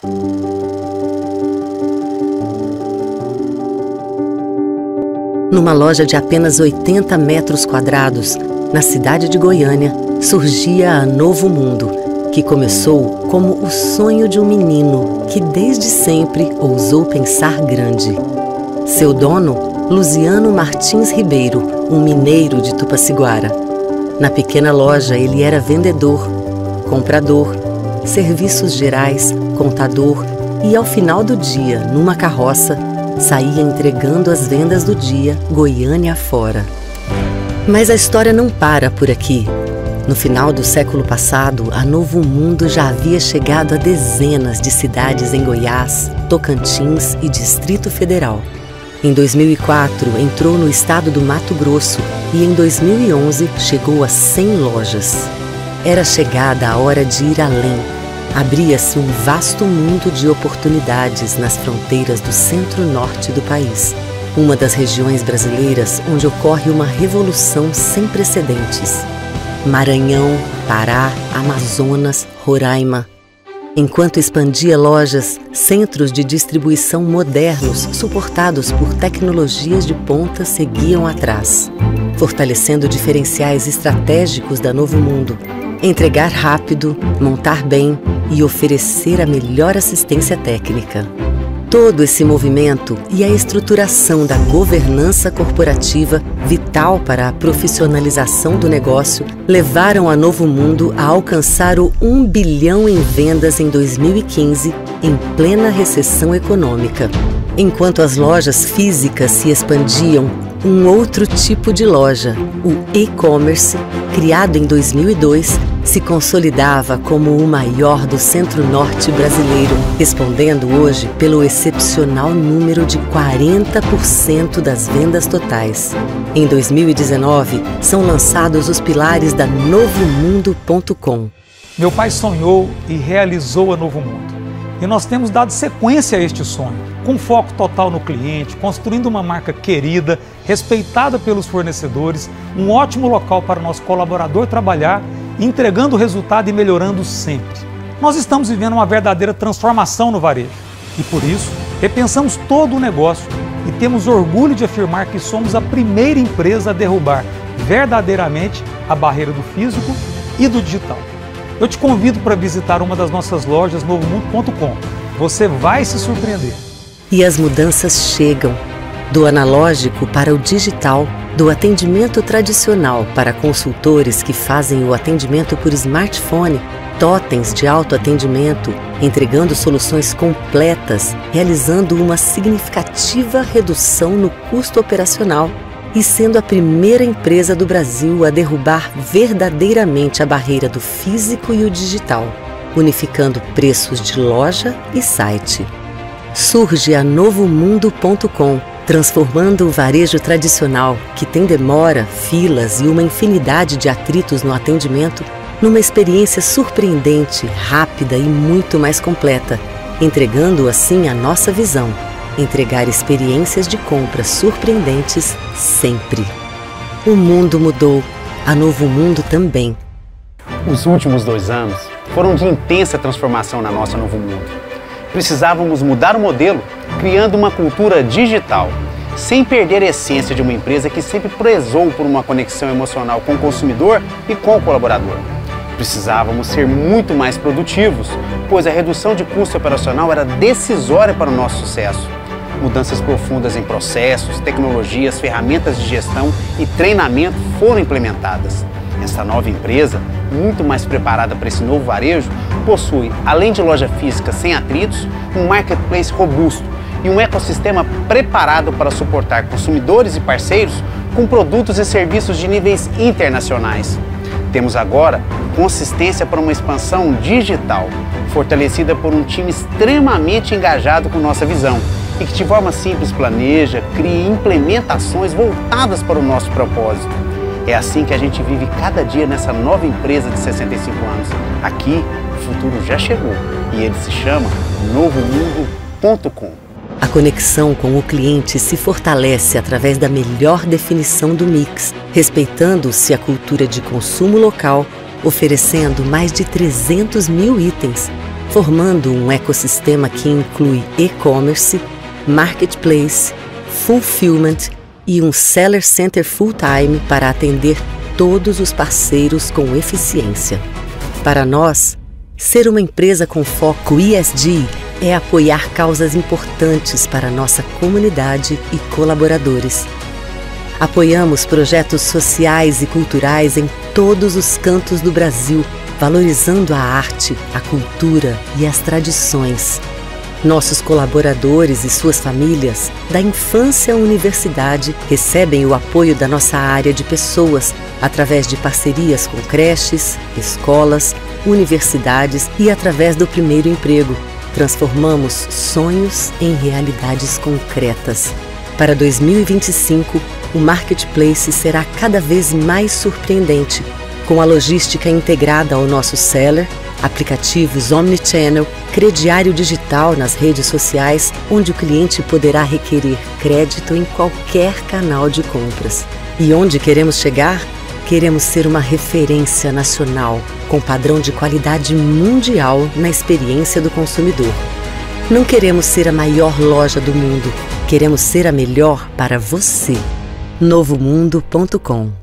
Numa loja de apenas 80 metros quadrados, na cidade de Goiânia, surgia a Novo Mundo, que começou como o sonho de um menino que desde sempre ousou pensar grande. Seu dono, Luziano Martins Ribeiro, um mineiro de Tupaciguara. Na pequena loja ele era vendedor, comprador, serviços gerais, contador e ao final do dia, numa carroça, saía entregando as vendas do dia Goiânia afora. Mas a história não para por aqui. No final do século passado, a Novo Mundo já havia chegado a dezenas de cidades em Goiás, Tocantins e Distrito Federal. Em 2004, entrou no estado do Mato Grosso e em 2011 chegou a 100 lojas. Era chegada a hora de ir além. Abria-se um vasto mundo de oportunidades nas fronteiras do centro-norte do país, uma das regiões brasileiras onde ocorre uma revolução sem precedentes. Maranhão, Pará, Amazonas, Roraima. Enquanto expandia lojas, centros de distribuição modernos, suportados por tecnologias de ponta, seguiam atrás, fortalecendo diferenciais estratégicos da Novo Mundo. Entregar rápido, montar bem e oferecer a melhor assistência técnica. Todo esse movimento e a estruturação da governança corporativa, vital para a profissionalização do negócio, levaram a Novo Mundo a alcançar o 1 bilhão em vendas em 2015, em plena recessão econômica. Enquanto as lojas físicas se expandiam, um outro tipo de loja, o e-commerce, criado em 2002, se consolidava como o maior do centro-norte brasileiro, respondendo hoje pelo excepcional número de 40% das vendas totais. Em 2019, são lançados os pilares da novomundo.com. Meu pai sonhou e realizou a Novo Mundo. E nós temos dado sequência a este sonho, com foco total no cliente, construindo uma marca querida, respeitada pelos fornecedores, um ótimo local para o nosso colaborador trabalhar, entregando resultado e melhorando sempre. Nós estamos vivendo uma verdadeira transformação no varejo e, por isso, repensamos todo o negócio e temos orgulho de afirmar que somos a primeira empresa a derrubar verdadeiramente a barreira do físico e do digital. Eu te convido para visitar uma das nossas lojas novomundo.com. Você vai se surpreender. E as mudanças chegam. Do analógico para o digital, do atendimento tradicional para consultores que fazem o atendimento por smartphone, totens de autoatendimento, entregando soluções completas, realizando uma significativa redução no custo operacional e sendo a primeira empresa do Brasil a derrubar verdadeiramente a barreira do físico e o digital, unificando preços de loja e site. Surge a novomundo.com, transformando o varejo tradicional, que tem demora, filas e uma infinidade de atritos no atendimento, numa experiência surpreendente, rápida e muito mais completa, entregando assim a nossa visão: entregar experiências de compra surpreendentes sempre. O mundo mudou, a Novo Mundo também. Os últimos 2 anos foram de intensa transformação na nossa Novo Mundo. Precisávamos mudar o modelo, criando uma cultura digital, sem perder a essência de uma empresa que sempre prezou por uma conexão emocional com o consumidor e com o colaborador. Precisávamos ser muito mais produtivos, pois a redução de custo operacional era decisória para o nosso sucesso. Mudanças profundas em processos, tecnologias, ferramentas de gestão e treinamento foram implementadas. Essa nova empresa, muito mais preparada para esse novo varejo, possui, além de loja física sem atritos, um marketplace robusto e um ecossistema preparado para suportar consumidores e parceiros com produtos e serviços de níveis internacionais. Temos agora consistência para uma expansão digital, fortalecida por um time extremamente engajado com nossa visão e que de forma simples planeja, cria e implementa ações voltadas para o nosso propósito. É assim que a gente vive cada dia nessa nova empresa de 65 anos. Aqui, o futuro já chegou e ele se chama novomundo.com. A conexão com o cliente se fortalece através da melhor definição do mix, respeitando-se a cultura de consumo local, oferecendo mais de 300 mil itens, formando um ecossistema que inclui e-commerce, marketplace, fulfillment e um seller center full-time para atender todos os parceiros com eficiência. Para nós, ser uma empresa com foco ESG é apoiar causas importantes para nossa comunidade e colaboradores. Apoiamos projetos sociais e culturais em todos os cantos do Brasil, valorizando a arte, a cultura e as tradições. Nossos colaboradores e suas famílias, da infância à universidade, recebem o apoio da nossa área de pessoas através de parcerias com creches, escolas, universidades e através do primeiro emprego. Transformamos sonhos em realidades concretas. Para 2025, o Marketplace será cada vez mais surpreendente, com a logística integrada ao nosso seller, aplicativos omnichannel, crediário digital nas redes sociais, onde o cliente poderá requerer crédito em qualquer canal de compras. E onde queremos chegar? Queremos ser uma referência nacional, com padrão de qualidade mundial na experiência do consumidor. Não queremos ser a maior loja do mundo, queremos ser a melhor para você. novomundo.com